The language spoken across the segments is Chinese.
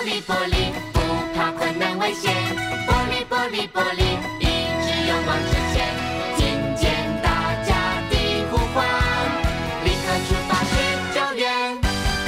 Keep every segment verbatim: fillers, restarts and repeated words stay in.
璃玻璃，不怕困难危险。玻璃玻璃玻璃，一直勇往直前。听见大家的呼唤，立刻出发去救援。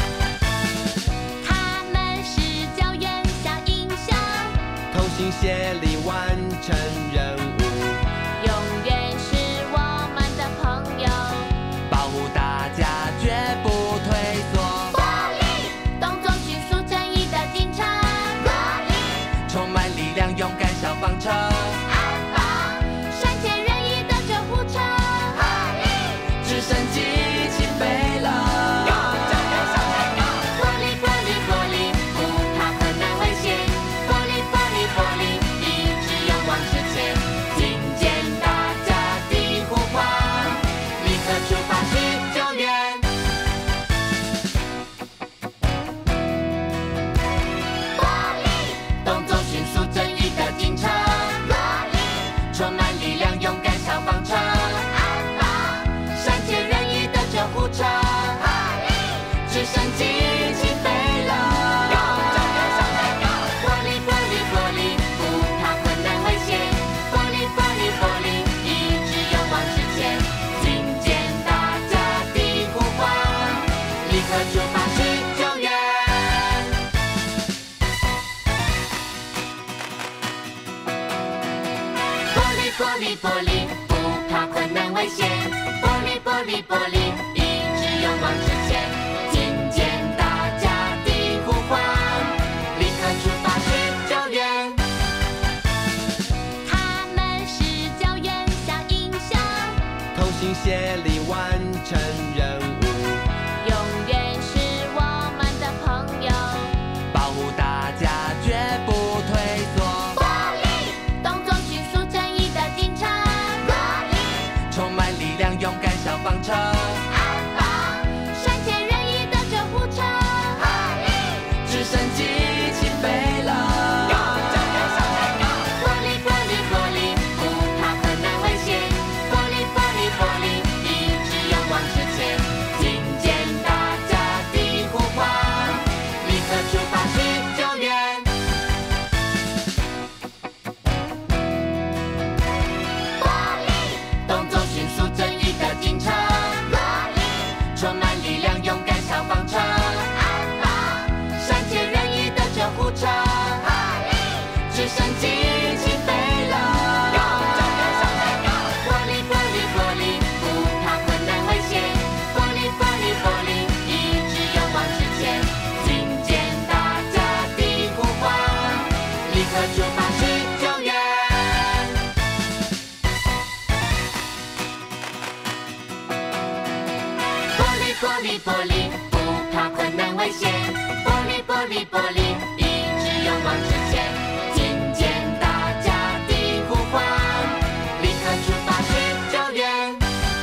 他们是救援小英雄， 同心协力完成任务， 永远是我们的朋友。 保护大家绝不退缩。 玻璃，动作迅速正义的警察。玻璃， 充满力量勇敢消防车。 安保，善解人意的救护车。玻璃， 直升机起飞了。 玻璃玻璃玻璃，不怕困难危险。玻璃玻璃玻璃，一直勇往直前。听见大家的呼唤，立刻出发去救援。玻璃，动作迅速正义的警察。玻璃，充满力量勇敢消防车。 安保， 善解人意的救护车。 玻璃， 直升机起飞了。玻璃玻璃玻璃，不怕困难危险。玻璃玻璃玻璃，一直勇往直前。听见大家的呼唤，立刻出发去救援。玻璃玻璃玻璃，不怕困难危险。玻璃玻璃玻璃，一直勇往直前。听见大家的呼唤，立刻出发去救援。 他们是救援小英雄， 同心协力完成任务， 永远是我们的朋友。 保护大家绝不退缩。 玻璃，动作迅速正义的警察。玻璃， 充满力量勇敢消防车。 安保，善解人意的救护车。玻璃， 直升机起飞了。 玻璃玻璃玻璃，不怕困难危险。玻璃玻璃玻璃，一直勇往直前。听见大家的呼唤，立刻出发去救援。 玻璃， 动作迅速正义的警察。 玻璃， 充满力量勇敢消防车。 安保， 善解人意的救护车。 玻璃， 直升机起飞了。玻璃玻璃玻璃，不怕困难危险。玻璃玻璃玻璃，一直勇往直前。听见大家的呼唤，立刻出发去救援。玻璃玻璃玻璃，不怕困难危险。玻璃玻璃玻璃，一直勇往直前。听见大家的呼唤，立刻出发去救援。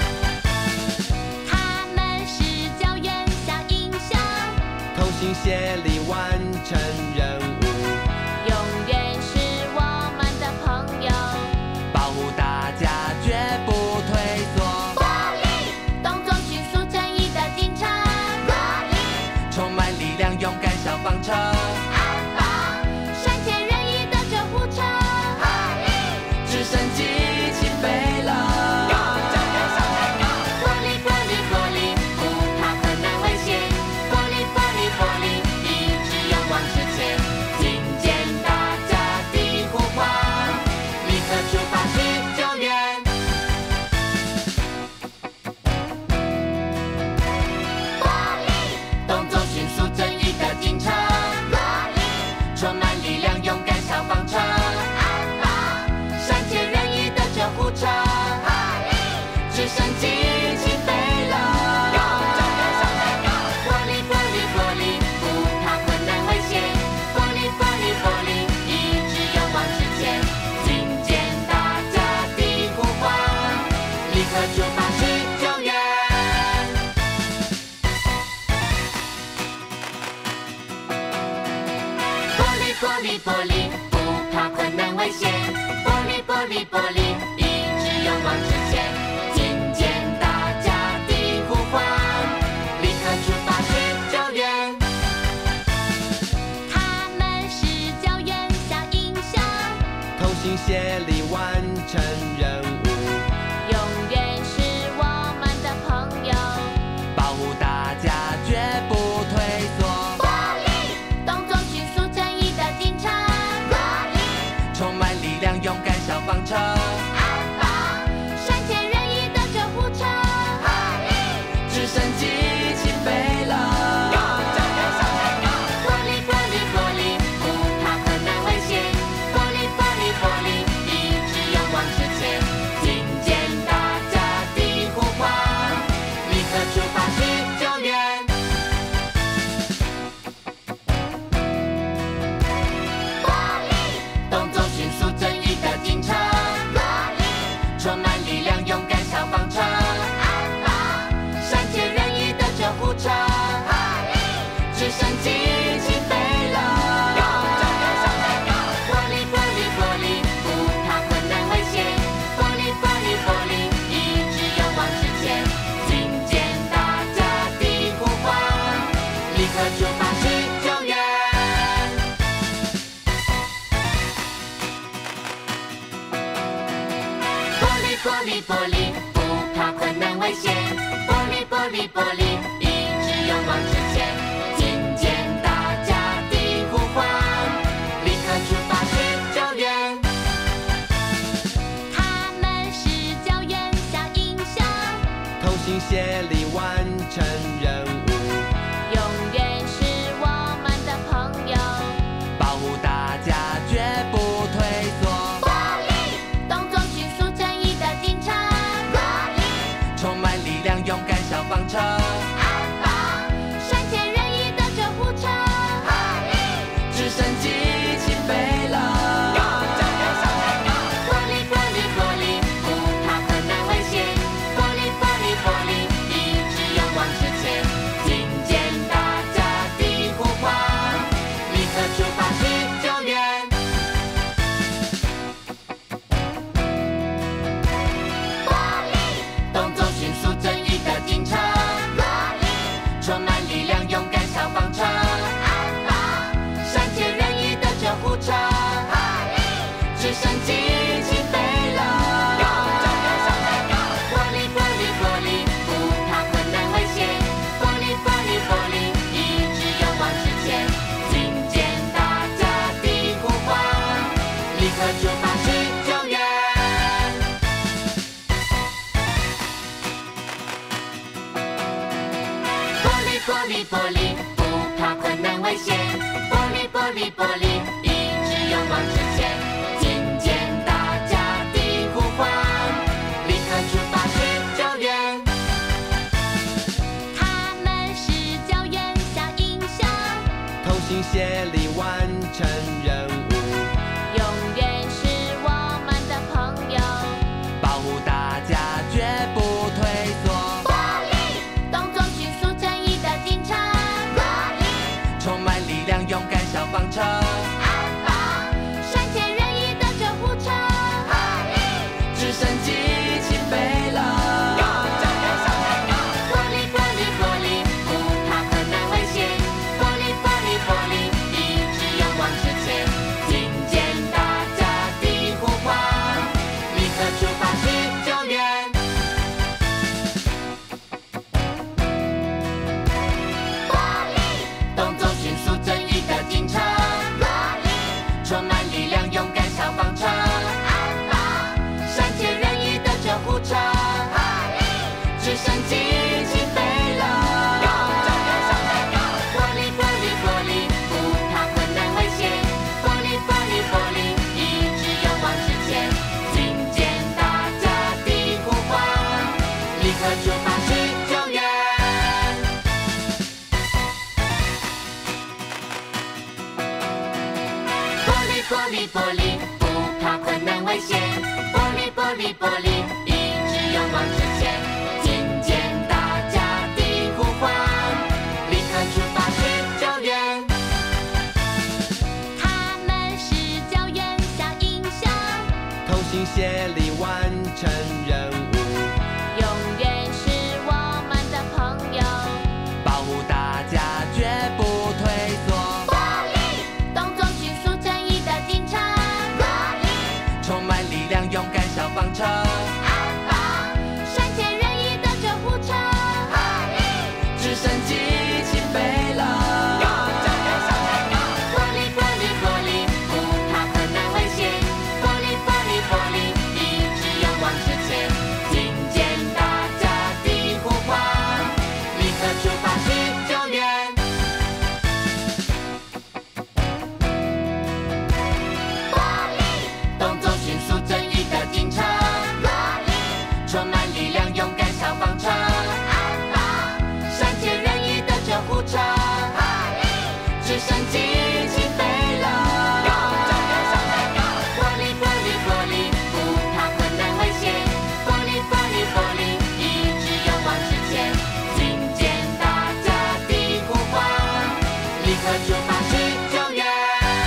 他们是救援小英雄， 同心协力完成任务， 永远是我们的朋友。 保护大家绝不退缩。 玻璃，动作迅速正义的警察。玻璃， 充满力量勇敢消防车。 安保，善解人意的救护车。玻璃， 直升机起飞了。 玻璃玻璃玻璃，不怕困难危险。玻璃玻璃玻璃，一直勇往直前。听见大家的呼唤，立刻出发去救援。 玻璃， 动作迅速正义的警察。 玻璃， 充满力量勇敢消防车。 安保， 善解人意的救护车。 玻璃， 直升机起飞了。玻璃玻璃玻璃，不怕困难危险。玻璃玻璃玻璃，一直勇往直前。听见大家的呼唤，立刻出发去救援。玻璃玻璃玻璃，不怕困难危险。玻璃玻璃玻璃，一直勇往直前。听见大家的呼唤，立刻出发去救援。 他们玻璃玻璃，一直勇往直前，听见大家的呼唤，立刻出发去救援。 他们是救援小英雄， 同心协力完成任务， 永远是我们的朋友。 保护大家绝不退缩。 玻璃，动作迅速正义的警察。玻璃， 充满力量勇敢消防车。 安保，善解人意的救护车。玻璃， 直升机起飞了。 玻璃玻璃玻璃，不怕困难危险。玻璃玻璃玻璃，一直勇往直前，听见大家的呼唤，立刻出发去救援。 玻璃， 动作迅速正义的警察。 玻璃， 充满力量勇敢消防车。 安保， 善解人意的救护车。 玻璃， 直升机起飞了。玻璃玻璃玻璃，不怕困难危险。玻璃玻璃玻璃，一直勇往直前，听见大家的呼唤，立刻出发去救援。玻璃玻璃玻璃，不怕困难危险。玻璃玻璃玻璃，一直勇往直前，听见大家的呼唤，立刻出发去救援。 他们是救援小英雄， 同心协力完成任务， 永远是我们的朋友。 保护大家绝不退缩。 玻璃，动作迅速正义的警察。玻璃， 充满力量勇敢消防车。 安保，善解人意的救护车。玻璃， 直升机起飞了。 玻璃玻璃玻璃，不怕困难危险。玻璃玻璃玻璃，一直勇往直前，听见大家的呼唤，立刻出发去救援。 玻璃， 动作迅速正义的警察。 玻璃， 充满力量勇敢消防车。 安保， 善解人意的救护车。 玻璃， 直升机起飞了。玻璃玻璃玻璃，不怕困难危险。玻璃玻璃玻璃，一直勇往直前，听见大家的呼唤，立刻出发去救援。玻璃玻璃玻璃，不怕困难危险。玻璃玻璃玻璃，一直勇往直前，听见大家的呼唤，立刻出发去救援。 他们是救援小英雄， 同心协力完成任务， 永远是我们的朋友。 保护大家绝不退缩。 玻璃，动作迅速正义的警察。玻璃， 充满力量勇敢消防车。 安保，善解人意的救护车。玻璃， 直升机起飞了。 玻璃玻璃玻璃，不怕困难危险。玻璃玻璃玻璃，一直勇往直前，听见大家的呼唤，立刻出发去救援。 玻璃， 动作迅速正义的警察。 玻璃， 充满力量勇敢消防车。 安保， 善解人意的救护车。 玻璃， 直升机起飞了。玻璃玻璃玻璃，不怕困难危险。玻璃玻璃玻璃，一直勇往直前，听见大家的呼唤，立刻出发去救援。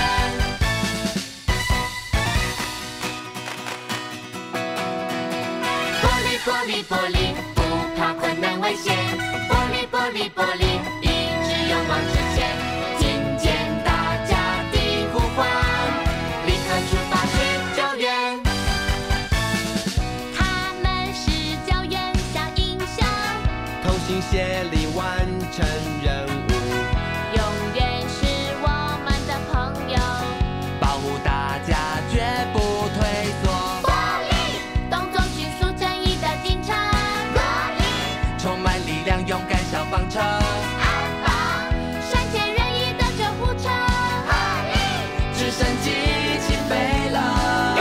玻璃玻璃玻璃，不怕困难危险。玻璃玻璃玻璃，一直勇往直前，听见大家的呼唤，立刻出发去救援。 他们是救援小英雄， 同心协协力完成任务， 永远是我们的朋友。 保护大家，绝不退缩。 玻璃，动作迅速正义的警察。玻璃， 充满力量，勇敢消防车。 安保，善解人意的救护车。玻璃， 直升机起飞了。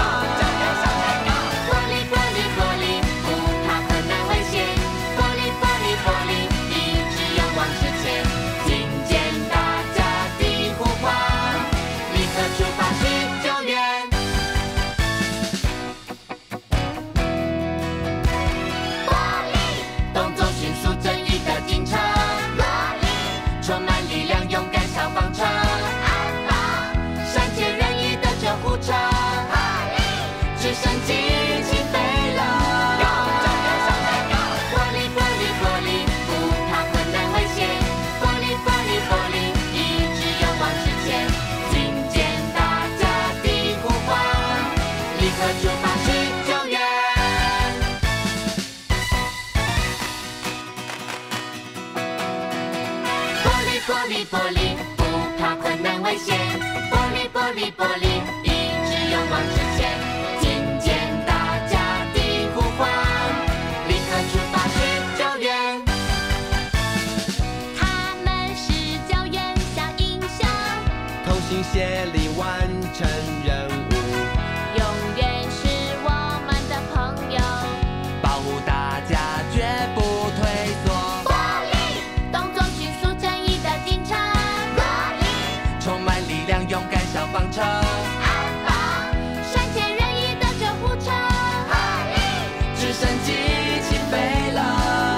玻璃玻璃玻璃，不怕困难危险。玻璃玻璃玻璃，一直勇往直前。听见大家的呼唤，立刻出发去救援。玻璃，动作迅速正义的警车。玻璃，充满力量勇敢消防车。 安保， 善解人意的救护车。 玻璃， 直升机起飞了。玻璃玻璃玻璃，不怕困难危险。玻璃玻璃玻璃，一直勇往直前。听见大家的呼唤，立刻出发去救援。玻璃玻璃玻璃，不怕困难危险。玻璃玻璃玻璃，一直勇往直前。听见大家的呼唤，立刻出发去救援。 他们是救援小英雄， 同心协力完成任务， 永远是我们的朋友。 保护大家，绝不退缩。 玻璃，动作迅速正义的警察。玻璃， 充满力量，勇敢消防车。 安保，善解人意的救护车。玻璃， 直升机起飞了。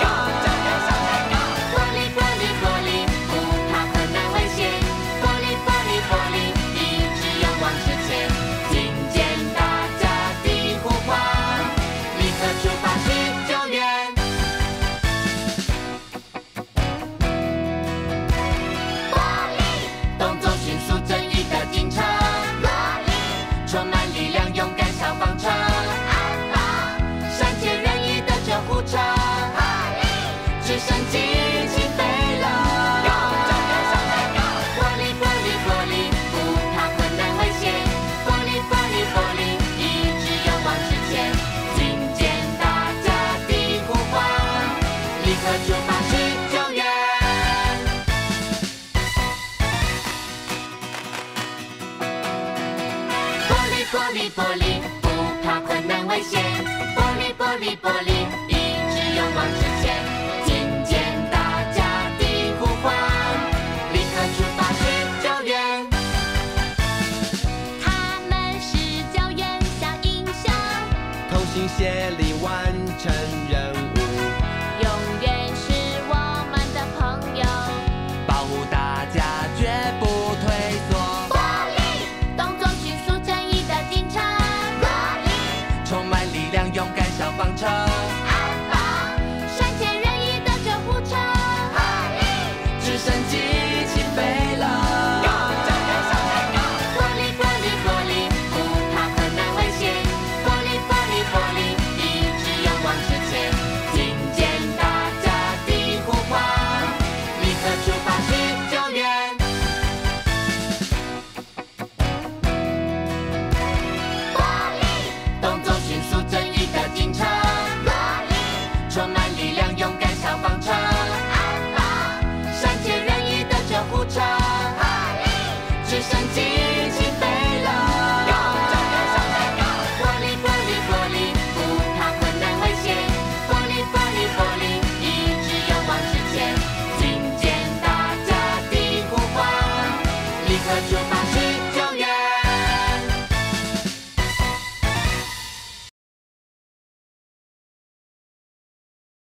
玻璃玻璃玻璃，不怕困难危险。玻璃玻璃玻璃，一直勇往直前。听见大家的呼唤，立刻出发去救援。 玻璃， 动作迅速正义的警车。 玻璃， 充满力量勇敢消防车。 安保， 善解人意的救护车。 玻璃， 直升机起飞了。玻璃玻璃玻璃，不怕困难危险。玻璃玻璃玻璃，一直勇往直前。听见大家的呼唤，立刻出发去救援。玻璃玻璃玻璃，不怕困难危险。玻璃玻璃玻璃，一直勇往直前。听见大家的呼唤，立刻出发去救援。 他们是救援小英雄， 同心协力完成任务， 永远是我们的朋友。 保护大家，绝不退缩。 玻璃，动作迅速正义的警察。玻璃， 充满力量，勇敢消防车。